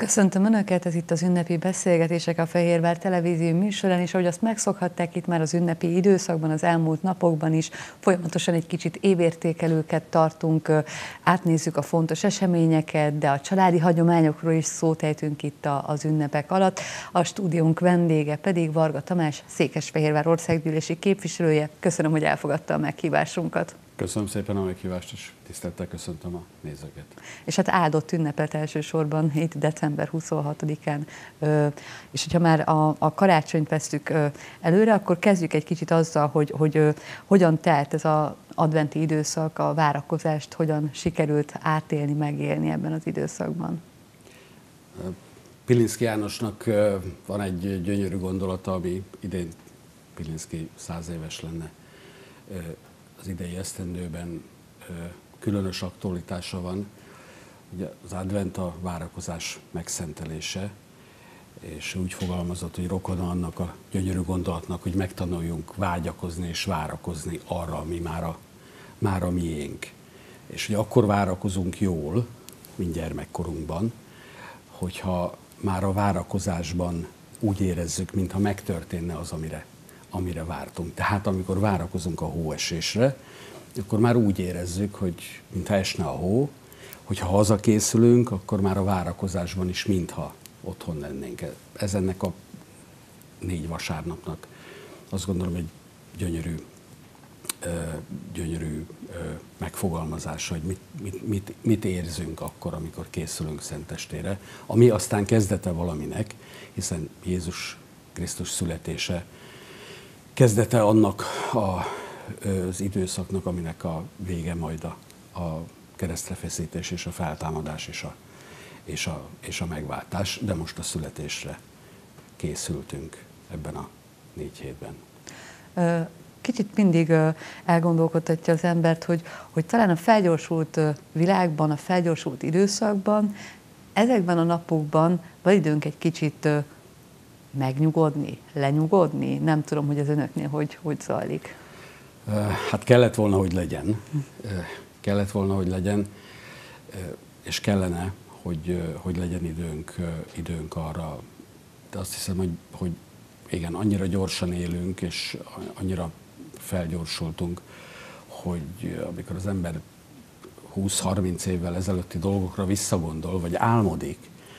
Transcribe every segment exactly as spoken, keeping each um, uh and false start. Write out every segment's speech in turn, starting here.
Köszöntöm Önöket, ez itt az ünnepi beszélgetések a Fehérvár Televízió műsorán, és ahogy azt megszokhatták itt már az ünnepi időszakban, az elmúlt napokban is, folyamatosan egy kicsit évértékelőket tartunk, átnézzük a fontos eseményeket, de a családi hagyományokról is szót ejtünk itt az ünnepek alatt. A stúdiónk vendége pedig Varga Tamás, Székesfehérvár országgyűlési képviselője. Köszönöm, hogy elfogadta a meghívásunkat. Köszönöm szépen a meghívást, és tisztelettel köszöntöm a nézőket. És hát áldott ünnepet elsősorban itt december huszonhatodikán. És hogyha már a, a karácsonyt vesztük előre, akkor kezdjük egy kicsit azzal, hogy, hogy hogyan telt ez az adventi időszak, a várakozást, hogyan sikerült átélni, megélni ebben az időszakban. Pilinszky Jánosnak van egy gyönyörű gondolata, ami idén Pilinszky száz éves lenne. Az idei esztendőben különös aktualitása van. Ugye az advent a várakozás megszentelése, és úgy fogalmazott, hogy rokona annak a gyönyörű gondolatnak, hogy megtanuljunk vágyakozni és várakozni arra, ami már a, már a miénk. És hogy akkor várakozunk jól, mint gyermekkorunkban, hogyha már a várakozásban úgy érezzük, mintha megtörténne az, amire amire vártunk. Tehát amikor várakozunk a hóesésre, akkor már úgy érezzük, hogy mintha esne a hó, hogyha hazakészülünk, akkor már a várakozásban is mintha otthon lennénk. Ez ennek a négy vasárnapnak azt gondolom egy gyönyörű, gyönyörű megfogalmazása, hogy mit, mit, mit, mit érzünk akkor, amikor készülünk Szentestére, ami aztán kezdete valaminek, hiszen Jézus Krisztus születése kezdete annak a, az időszaknak, aminek a vége majd a, a keresztre feszítés és a feltámadás és a, és, a, és a megváltás, de most a születésre készültünk ebben a négy hétben. Kicsit mindig elgondolkodtatja az embert, hogy, hogy talán a felgyorsult világban, a felgyorsult időszakban, ezekben a napokban van időnk egy kicsit megnyugodni, lenyugodni? Nem tudom, hogy az önöknél hogy, hogy zajlik. Hát kellett volna, hogy legyen. Kellett volna, hogy legyen, és kellene, hogy, hogy legyen időnk, időnk arra. De azt hiszem, hogy, hogy igen, annyira gyorsan élünk, és annyira felgyorsultunk, hogy amikor az ember húsz-harminc évvel ezelőtti dolgokra visszagondol, vagy álmodik,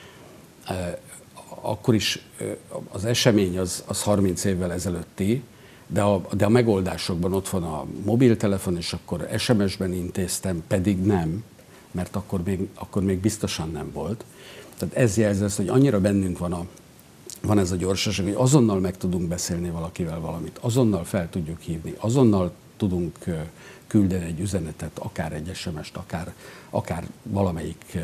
akkor is az esemény az, az harminc évvel ezelőtti, de a, de a megoldásokban ott van a mobiltelefon, és akkor es em es-ben intéztem, pedig nem, mert akkor még, akkor még biztosan nem volt. Tehát ez jelzi azt, hogy annyira bennünk van, a, van ez a gyorsaság, hogy azonnal meg tudunk beszélni valakivel valamit, azonnal fel tudjuk hívni, azonnal tudunk küldeni egy üzenetet, akár egy es em est, akár, akár valamelyik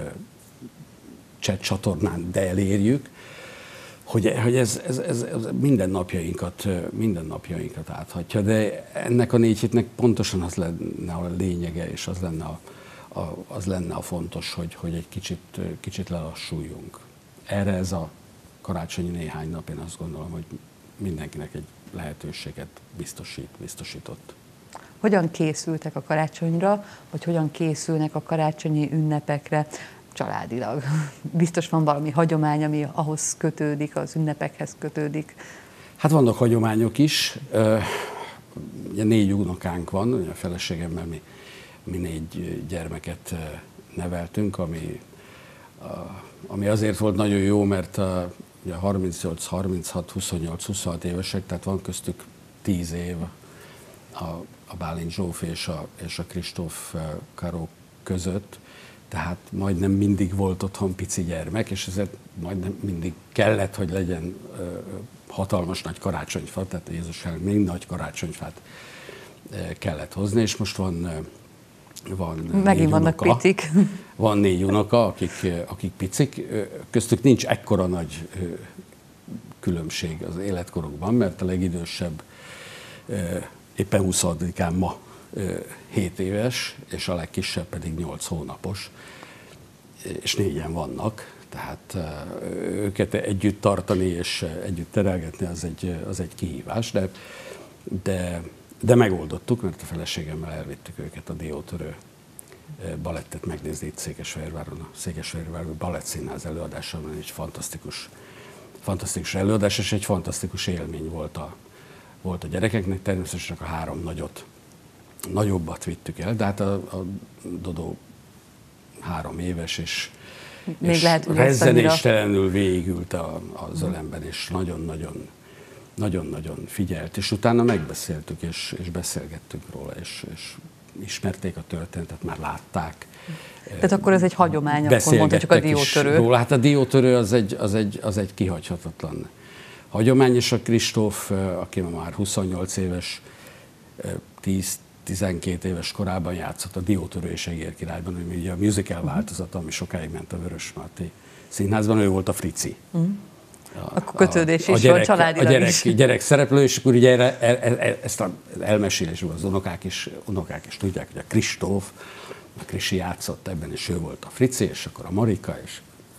chat csatornán, de elérjük, hogy, hogy ez, ez, ez, ez minden napjainkat, minden napjainkat áthatja, de ennek a négy hétnek pontosan az lenne a lényege, és az lenne a, a, az lenne a fontos, hogy, hogy egy kicsit, kicsit lelassuljunk. Erre ez a karácsonyi néhány nap, én azt gondolom, hogy mindenkinek egy lehetőséget biztosít, biztosított. Hogyan készültek a karácsonyra, vagy hogyan készülnek a karácsonyi ünnepekre családilag? Biztos van valami hagyomány, ami ahhoz kötődik, az ünnepekhez kötődik. Hát vannak hagyományok is. Ugye négy unokánk van, ugye a feleségemmel mi, mi négy gyermeket neveltünk, ami, ami azért volt nagyon jó, mert ugye harmincnyolc, harminchat, huszonnyolc, huszonhat évesek, tehát van köztük tíz év a, a Bálint Zsófi és a, és a Kristóf Karó között. Tehát majdnem mindig volt otthon pici gyermek, és ezért majdnem mindig kellett, hogy legyen ö, hatalmas nagy karácsonyfa, tehát Jézus előtt még nagy karácsonyfát ö, kellett hozni, és most van, ö, van Megint vannak unoka, picik. Van négy unoka, akik, akik picik, köztük nincs ekkora nagy ö, különbség az életkorukban, mert a legidősebb ö, éppen huszonhadikán ma hét éves, és a legkisebb pedig nyolc hónapos, és négyen vannak, tehát őket együtt tartani és együtt terelgetni az egy, az egy kihívás, de, de, de megoldottuk, mert a feleségemmel elvittük őket a diótörő balettet megnézni itt Székesfehérváron, a Székesfehérváron Balettszínház előadásában, egy fantasztikus, fantasztikus előadás, és egy fantasztikus élmény volt a, volt a gyerekeknek, természetesen a három nagyot, nagyobbat vittük el, de hát a, a Dodó három éves, és, és rezzenéstelenül végigült a, az ölemben, és nagyon-nagyon nagyon-nagyon figyelt, és utána megbeszéltük, és, és beszélgettünk róla, és, és ismerték a történetet, már látták. Tehát akkor ez egy hagyomány, akkor mondhatjuk a diótörő. Róla. Hát a diótörő az egy, az, egy, az egy kihagyhatatlan hagyomány, és a Kristóf, aki már huszonnyolc éves, tíz-tizenkét éves korában játszott a Diótörő és Egér királyban, ami ugye a musical változata, ami sokáig ment a Vörösmarty Színházban, ő volt a Frici. Uh-huh. A, akkor kötődés is van, családilag a gyerek, is. gyerek szereplő, és akkor ugye erre, e, ezt az elmesélésről az unokák is, unokák is tudják, hogy a Kristóf, a Krisi játszott ebben, és ő volt a Frici, és akkor a Marika, és,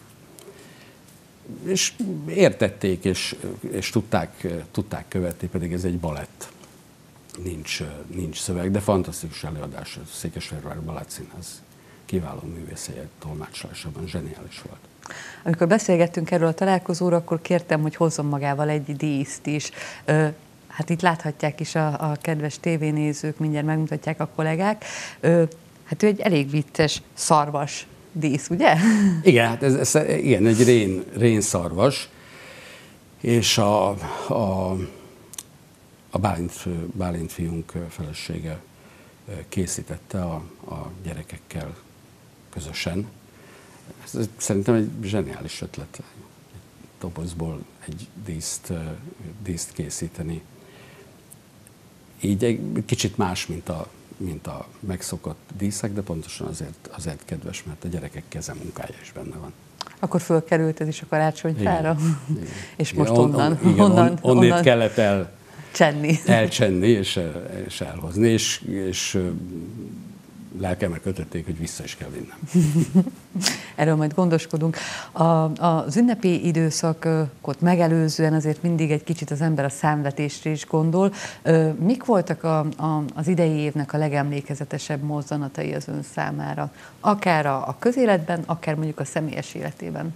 és értették, és, és tudták, tudták követni, pedig ez egy balett. Nincs, nincs szöveg, de fantasztikus előadás, a Székesfehérvári Balettszínház kiváló művészei tolmácsolásában zseniális volt. Amikor beszélgettünk erről a találkozóról, akkor kértem, hogy hozzon magával egy díszt is. Hát itt láthatják is a, a kedves tévénézők, mindjárt megmutatják a kollégák. Hát ő egy elég vicces szarvas dísz, ugye? Igen, hát ez, ez igen, egy rén, rén szarvas, és a, a, a Bálint, Bálint fiunk felesége készítette a, a gyerekekkel közösen. Ez szerintem egy zseniális ötlet, egy dobozból egy díszt, díszt készíteni. Így egy kicsit más, mint a, mint a megszokott díszek, de pontosan azért, azért kedves, mert a gyerekek kezemunkája is benne van. Akkor fölkerült ez is a karácsonyfára, igen, és igen. most igen, onnan, on, igen, onnan, on, onnét onnan kellett el, csenni. elcsenni és, és elhozni, és, és lelkemre kötötték, hogy vissza is kell vinnem. Erről majd gondoskodunk. A, az ünnepi időszakot megelőzően azért mindig egy kicsit az ember a számvetésre is gondol. Mik voltak a, a, az idei évnek a legemlékezetesebb mozzanatai az ön számára? Akár a, a közéletben, akár mondjuk a személyes életében?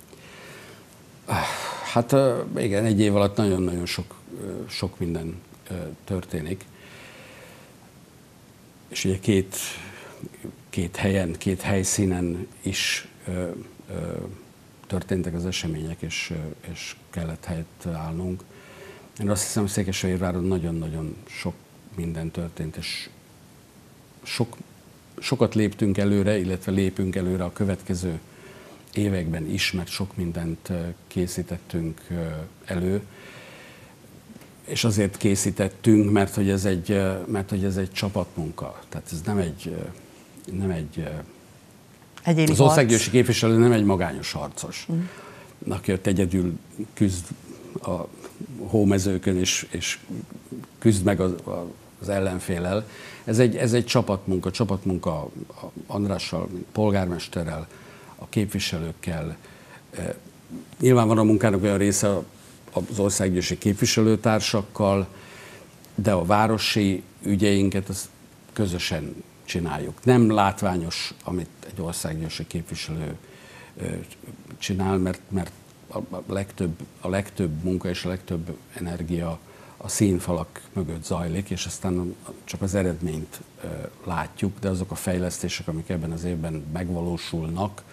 Hát igen, egy év alatt nagyon-nagyon sok, sok minden történik. És ugye két, két helyen, két helyszínen is ö, ö, történtek az események, és, és kellett helyet állnunk. Én azt hiszem, hogy Székesfehérváron nagyon-nagyon sok minden történt, és sok, sokat léptünk előre, illetve lépünk előre a következő években is, mert sok mindent készítettünk elő. És azért készítettünk, mert hogy ez egy, mert hogy ez egy csapatmunka. Tehát ez nem egy, nem egy Egyéni az országgyűlési képviselő nem egy magányos harcos, mm. aki ott egyedül küzd a hómezőkön, és, és küzd meg az, az ellenféllel. Ez egy, ez egy csapatmunka, csapatmunka Andrással, polgármesterrel, a képviselőkkel. Nyilván van a munkának olyan része az országgyűlési képviselőtársakkal, de a városi ügyeinket azt közösen csináljuk. Nem látványos, amit egy országgyűlési képviselő csinál, mert, mert a legtöbb, a legtöbb munka és a legtöbb energia a színfalak mögött zajlik, és aztán csak az eredményt látjuk, de azok a fejlesztések, amik ebben az évben megvalósulnak,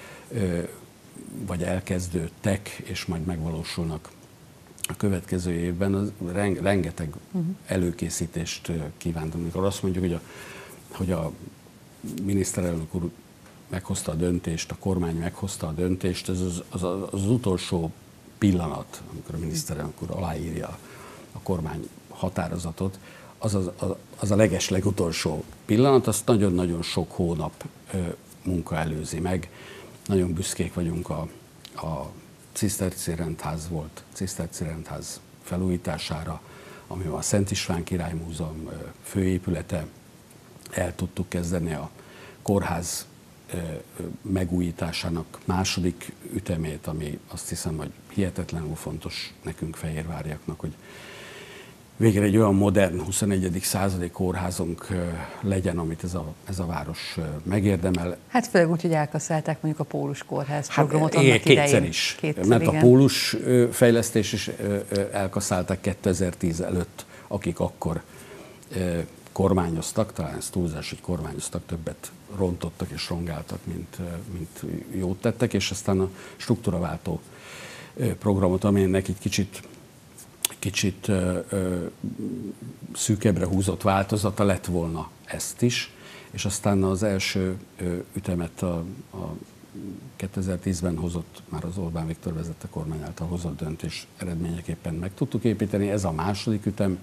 vagy elkezdődtek, és majd megvalósulnak a következő évben, az rengeteg előkészítést kívántam. Amikor azt mondjuk, hogy a, hogy a miniszterelnök úr meghozta a döntést, a kormány meghozta a döntést, ez az, az, az, az utolsó pillanat, amikor a miniszterelnök úr aláírja a kormány határozatot, az, az, az, az a leges legutolsó pillanat, azt nagyon-nagyon sok hónap ö, munka előzi meg. Nagyon büszkék vagyunk a, a Ciszterci rendház volt, Ciszterci rendház felújítására, ami a Szent István Király Múzeum főépülete. El tudtuk kezdeni a kórház megújításának második ütemét, ami azt hiszem, hogy hihetetlenül fontos nekünk fehérváriaknak, hogy végre egy olyan modern huszonegyedik századi kórházunk legyen, amit ez a, ez a város megérdemel. Hát főleg úgy, hogy elkasszálták mondjuk a Pólus Kórház hát, programot annak kétszer idején. Is. Kétszer, mert igen. a Pólus fejlesztés is elkasszálták kétezer-tíz előtt, akik akkor kormányoztak, talán ez túlzás, hogy kormányoztak, többet rontottak és rongáltak, mint, mint jót tettek, és aztán a struktúraváltó programot, amelynek egy kicsit, kicsit ö, ö, szűkebbre húzott változata lett volna ezt is, és aztán az első ö, ütemet a, a kétezer-tízben hozott, már az Orbán Viktor vezette kormány által hozott döntés eredményeképpen meg tudtuk építeni. Ez a második ütem,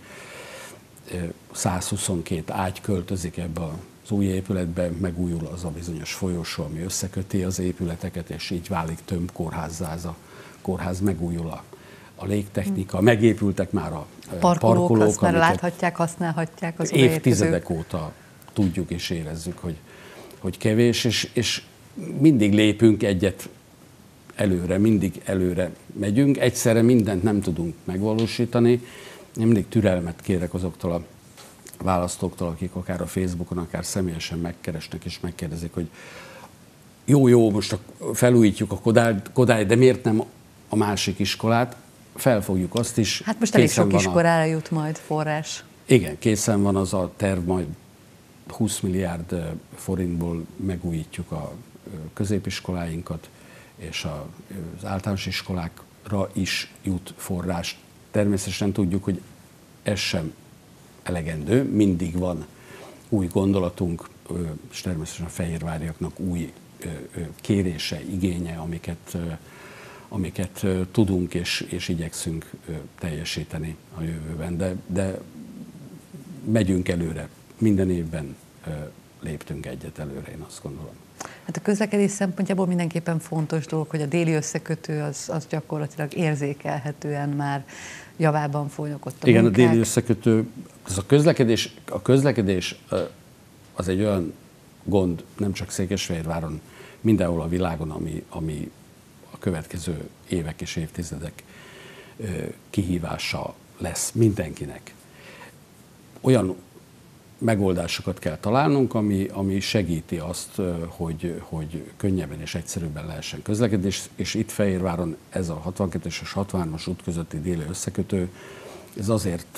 százhuszonkét ágy költözik ebbe az új épületbe, megújul az a bizonyos folyosó, ami összeköti az épületeket, és így válik tömbkórházzá, ez a kórház megújul a, a légtechnika, megépültek már a parkolók, parkolók, azt már láthatják, használhatják az évtizedek óta tudjuk és érezzük, hogy, hogy kevés, és, és mindig lépünk egyet előre, mindig előre megyünk, egyszerre mindent nem tudunk megvalósítani. Én mindig türelmet kérek azoktól a választóktól, akik akár a Facebookon, akár személyesen megkeresnek és megkérdezik, hogy jó, jó, most felújítjuk a Kodályt, Kodály, de miért nem a másik iskolát? Felfogjuk azt is. Hát most elég sok iskolára jut majd forrás. Igen, készen van az a terv, majd húsz milliárd forintból megújítjuk a középiskoláinkat, és az általános iskolákra is jut forrás. Természetesen tudjuk, hogy ez sem elegendő, mindig van új gondolatunk, és természetesen a fehérváriaknak új kérése, igénye, amiket, amiket tudunk és, és igyekszünk teljesíteni a jövőben. De, de megyünk előre, minden évben léptünk egyet előre, én azt gondolom. Hát a közlekedés szempontjából mindenképpen fontos dolog, hogy a déli összekötő az, az gyakorlatilag érzékelhetően már javában folynak ott a Igen, munkák. a déli összekötő, az a közlekedés, a közlekedés az egy olyan gond, nem csak Székesfehérváron, mindenhol a világon, ami, ami a következő évek és évtizedek kihívása lesz mindenkinek. Olyan megoldásokat kell találnunk, ami, ami segíti azt, hogy, hogy könnyebben és egyszerűbben lehessen közlekedni, és, és itt Fehérváron ez a hatvankettes és hatvanhármas út közötti déli összekötő, ez azért,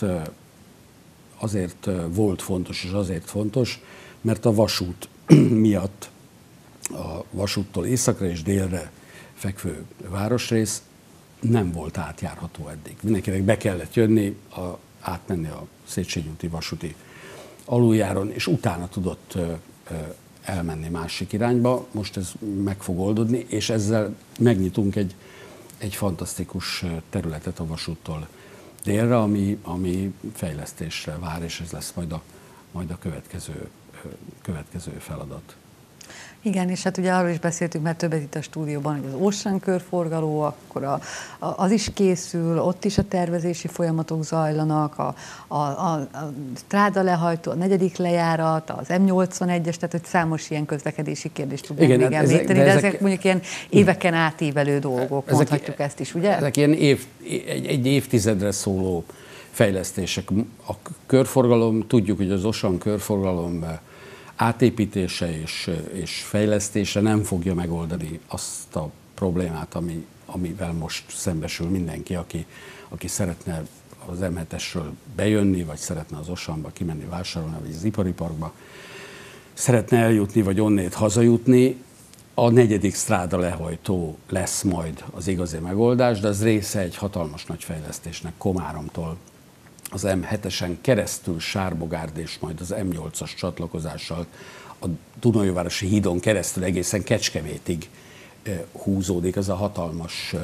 azért volt fontos, és azért fontos, mert a vasút miatt a vasúttól északra és délre fekvő városrész nem volt átjárható eddig. Mindenkinek be kellett jönni, a, átmenni a Széchenyi úti vasúti aluljáron, és utána tudott ö, ö, elmenni másik irányba. Most ez meg fog oldódni, és ezzel megnyitunk egy, egy fantasztikus területet a vasúttól délre, ami, ami fejlesztésre vár, és ez lesz majd a, majd a következő, következő feladat. Igen, és hát ugye arról is beszéltünk már többet itt a stúdióban, hogy az Ocean körforgaló, akkor a, a, az is készül, ott is a tervezési folyamatok zajlanak, a, a, a, a stráda lehajtó, a negyedik lejárat, az em nyolcvanegyes, tehát hogy számos ilyen közlekedési kérdést tudunk még említeni, de, de ezek, ezek mondjuk ilyen éveken átívelő dolgok, ezek, mondhatjuk ezt is, ugye? Ezek ilyen év, egy, egy évtizedre szóló fejlesztések. A körforgalom, tudjuk, hogy az Ocean körforgalom átépítése és, és fejlesztése nem fogja megoldani azt a problémát, ami, amivel most szembesül mindenki, aki, aki szeretne az em hetesről bejönni, vagy szeretne az Oceanba kimenni vásárolni, vagy az ipari parkba, szeretne eljutni, vagy onnét hazajutni. A negyedik stráda lehajtó lesz majd az igazi megoldás, de az része egy hatalmas nagy fejlesztésnek Komáromtól az em hetesen keresztül Sárbogárd és majd az em nyolcas csatlakozással a Dunaújvárosi hídon keresztül egészen Kecskemétig húzódik ez a hatalmas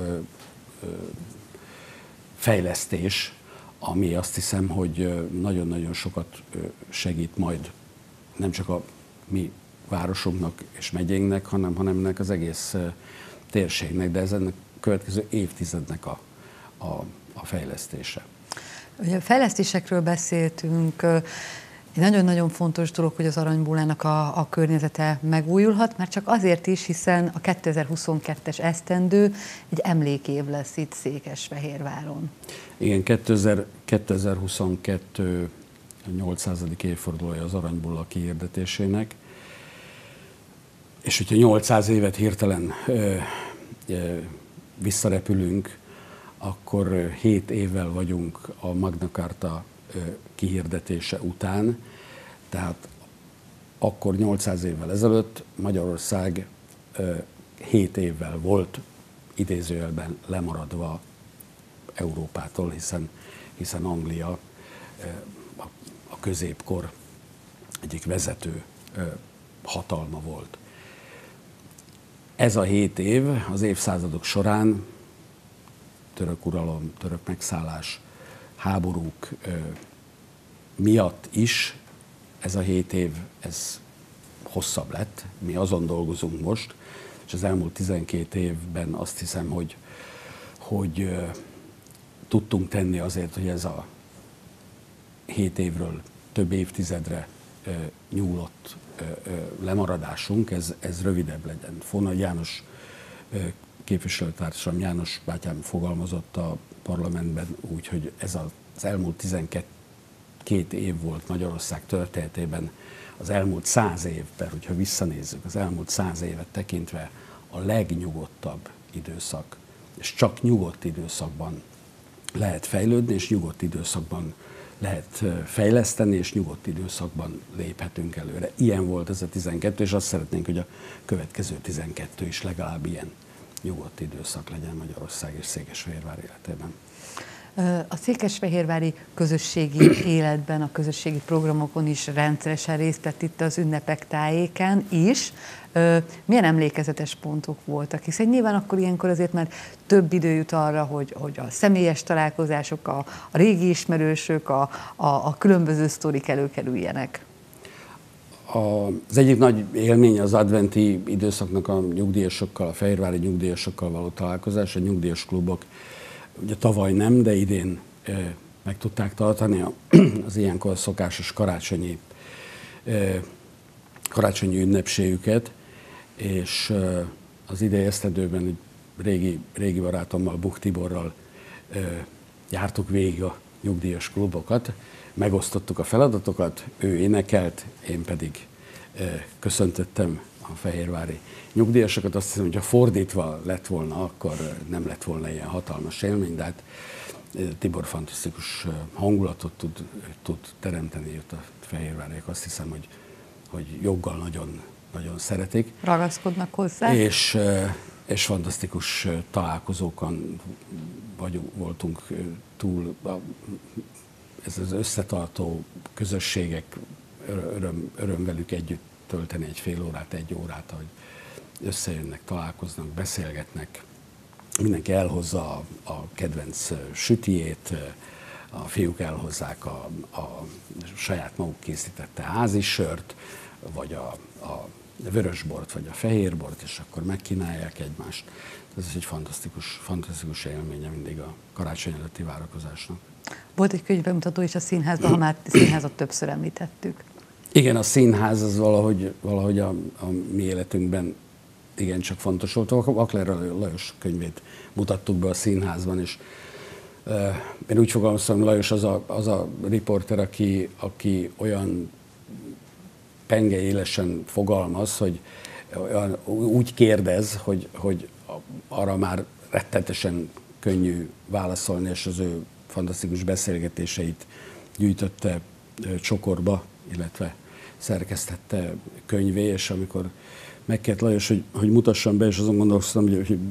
fejlesztés, ami azt hiszem, hogy nagyon-nagyon sokat segít majd nem csak a mi városunknak és megyénknek, hanem, hanem ennek az egész térségnek, de ez ennek a következő évtizednek a, a, a fejlesztése. Ugye a fejlesztésekről beszéltünk, Egy nagyon-nagyon fontos dolog, hogy az Aranybólának a, a környezete megújulhat, már csak azért is, hiszen a kétezer-huszonkettes esztendő egy emlékév lesz itt Székesfehérváron. Igen, kétezer-huszonkettő nyolcszázadik évfordulója az Aranybóla kihirdetésének, és hogyha nyolcszáz évet hirtelen ö, ö, visszarepülünk, akkor hét évvel vagyunk a Magna Carta kihirdetése után, tehát akkor nyolcszáz évvel ezelőtt Magyarország hét évvel volt idézőjelben lemaradva Európától, hiszen, hiszen Anglia a középkor egyik vezető hatalma volt. Ez a hét év az évszázadok során török uralom, török megszállás, háborúk ö, miatt is ez a hét év, ez hosszabb lett. Mi azon dolgozunk most, és az elmúlt tizenkét évben azt hiszem, hogy, hogy ö, tudtunk tenni azért, hogy ez a hét évről több évtizedre ö, nyúlott ö, ö, lemaradásunk, ez, ez rövidebb legyen. Fónagy János ö, képviselőtársam, János bátyám fogalmazott a parlamentben úgy, hogy ez az elmúlt tizenkét év volt Magyarország történetében az elmúlt száz évben, hogyha visszanézzük, az elmúlt száz évet tekintve a legnyugodtabb időszak. És csak nyugodt időszakban lehet fejlődni, és nyugodt időszakban lehet fejleszteni, és nyugodt időszakban léphetünk előre. Ilyen volt ez a tizenkettő, és azt szeretnénk, hogy a következő tizenkettő is legalább ilyen nyugodt időszak legyen Magyarország és Székesfehérvár életében. A székesfehérvári közösségi életben, a közösségi programokon is rendszeresen részt vett itt az ünnepek tájékán is. Milyen emlékezetes pontok voltak? Hiszen nyilván akkor ilyenkor azért már több idő jut arra, hogy, hogy a személyes találkozások, a, a régi ismerősök, a, a, a különböző sztorik előkerüljenek. Az egyik nagy élmény az adventi időszaknak a nyugdíjasokkal, a fehérvári nyugdíjasokkal való találkozás. A nyugdíjas klubok ugye tavaly nem, de idén e, meg tudták tartani az ilyenkor szokásos karácsonyi, e, karácsonyi ünnepségüket, és e, az idei esztendőben egy régi, régi barátommal, Buch Tiborral e, jártuk végig a nyugdíjas klubokat, megosztottuk a feladatokat, ő énekelt, én pedig e, köszöntöttem a fehérvári nyugdíjasokat. Azt hiszem, hogy ha fordítva lett volna, akkor nem lett volna ilyen hatalmas élmény, de hát Tibor fantasztikus hangulatot tud, tud teremteni itt a fehérváriak. Azt hiszem, hogy, hogy joggal nagyon, nagyon szeretik. Ragaszkodnak hozzá. És, és fantasztikus találkozókon vagyunk, voltunk túl. Ez az összetartó közösségek, öröm, öröm velük együtt tölteni egy fél órát, egy órát, hogy összejönnek, találkoznak, beszélgetnek. Mindenki elhozza a, a kedvenc sütijét, a fiúk elhozzák a, a saját maguk készítette házi sört, vagy a, a vörösbort, vagy a fehérbort, és akkor megkínálják egymást. Ez egy fantasztikus, fantasztikus élménye mindig a karácsony előtti várakozásnak. Volt egy könyvbemutató is a színházban, ha már színházat többször említettük. Igen, a színház az valahogy, valahogy a, a mi életünkben igencsak fontos volt. Akler Lajos könyvét mutattuk be a színházban, és uh, én úgy fogalmaztam, hogy Lajos az a, az a riporter, aki, aki olyan penge élesen fogalmaz, hogy olyan, úgy kérdez, hogy, hogy arra már rettenetesen könnyű válaszolni, és az ő fantasztikus beszélgetéseit gyűjtötte csokorba, illetve szerkesztette könyvé, és amikor megkért Lajos, hogy, hogy mutassam be, és azon gondolkoztam, hogy, hogy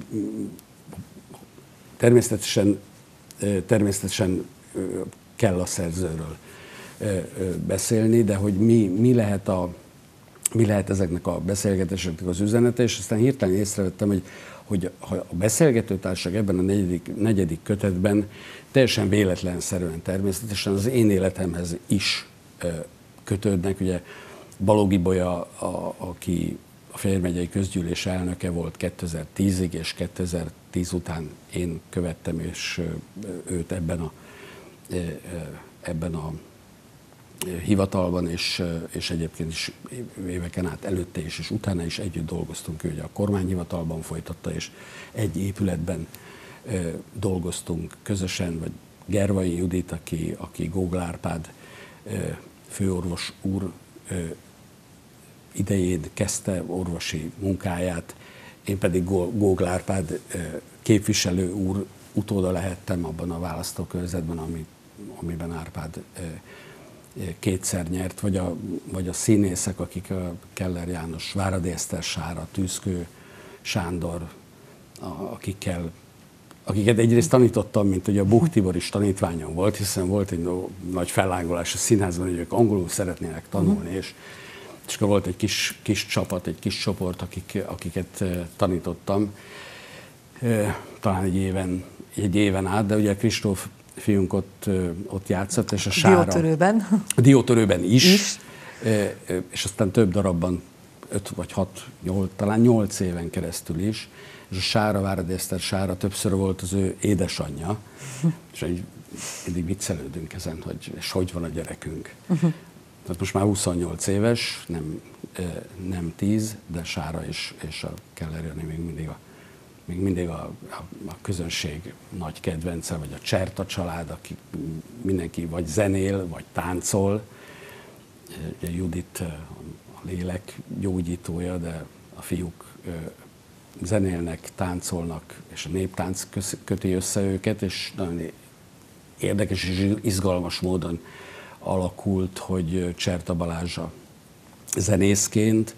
természetesen, természetesen kell a szerzőről beszélni, de hogy mi, mi, lehet, a, mi lehet ezeknek a beszélgetéseknek az üzenete, és aztán hirtelen észrevettem, hogy, hogy a beszélgetőtársak ebben a negyedik, negyedik kötetben teljesen véletlenszerűen természetesen az én életemhez is kötődnek. Ugye Balogh Ibolya, a, aki a Fejér megyei közgyűlés elnöke volt kétezer-tízig, és kétezer-tíz után én követtem, és őt ebben a, ebben a hivatalban, és, és egyébként is éveken át előtte is, és utána is együtt dolgoztunk. Ő ugye a kormányhivatalban folytatta, és egy épületben dolgoztunk közösen, vagy Gervai Judit, aki, aki Gógl Árpád főorvos úr idején kezdte orvosi munkáját, én pedig Gógl Árpád képviselő úr utóda lehettem abban a választókörzetben, ami, amiben Árpád kétszer nyert, vagy a, vagy a színészek, akik a Keller János, Váradi Eszter Sára, Tűzkő Sándor, akikkel, akiket egyrészt tanítottam, mint ugye a Buch Tibor is tanítványom volt, hiszen volt egy nagy fellángolás a színházban, hogy ők angolul szeretnének tanulni, uh-huh. és, és akkor volt egy kis, kis csapat, egy kis csoport, akik, akiket tanítottam, talán egy éven, egy éven át, de ugye Kristóf fiunk ott, ott játszott, és a Sára... Diótörőben. A Diótörőben is, is, és aztán több darabban, öt vagy hat, nyolc, talán nyolc éven keresztül is, és a Sára, Váradi Eszter Sára többször volt az ő édesanyja, és így mindig viccelődünk ezen, hogy és hogy van a gyerekünk. Uh-huh. Tehát most már huszonnyolc éves, nem, nem tíz, de Sára és, és a Keller Jani még mindig a még mindig a, a, a közönség nagy kedvence, vagy a Cserta család, aki mindenki vagy zenél, vagy táncol. Ugye Judit a lélek gyógyítója, de a fiúk zenélnek, táncolnak, és a néptánc köti össze őket, és nagyon érdekes és izgalmas módon alakult, hogy Cserta Balázs zenészként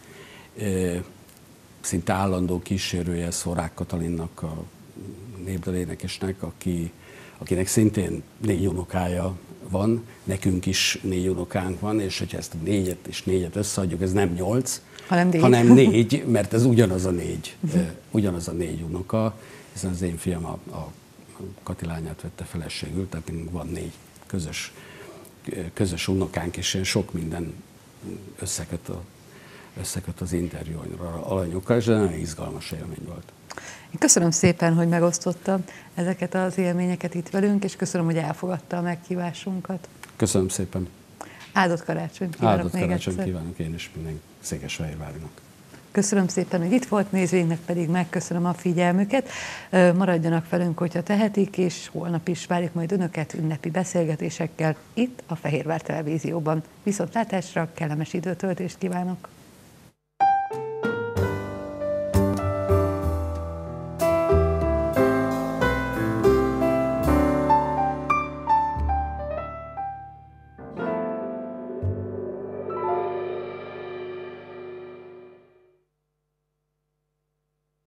szinte állandó kísérője Szorák Katalinnak, a népdalénekesnek, aki, akinek szintén négy unokája van, nekünk is négy unokánk van, és hogyha ezt a négyet és négyet összeadjuk, ez nem nyolc, hanem négy, hanem négy mert ez ugyanaz a négy, uh-huh. ugyanaz a négy unoka, hiszen az én fiam a, a Kati lányát vette feleségül, tehát van négy közös, közös unokánk, és sok minden összeköt a összeköt az interjú alanyokkal, és nagyon izgalmas élmény volt. Én köszönöm szépen, hogy megosztotta ezeket az élményeket itt velünk, és köszönöm, hogy elfogadta a meghívásunkat. Köszönöm szépen. Áldott karácsonyt kívánok Áldott még karácsonyt egyszer. kívánok én is minden Székesfehérvárinak. Köszönöm szépen, hogy itt volt, nézőinknek pedig megköszönöm a figyelmüket. Maradjanak velünk, hogyha tehetik, és holnap is várjuk majd önöket ünnepi beszélgetésekkel itt a Fehérvár Televízióban. Viszontlátásra, kellemes időtöltést kívánok!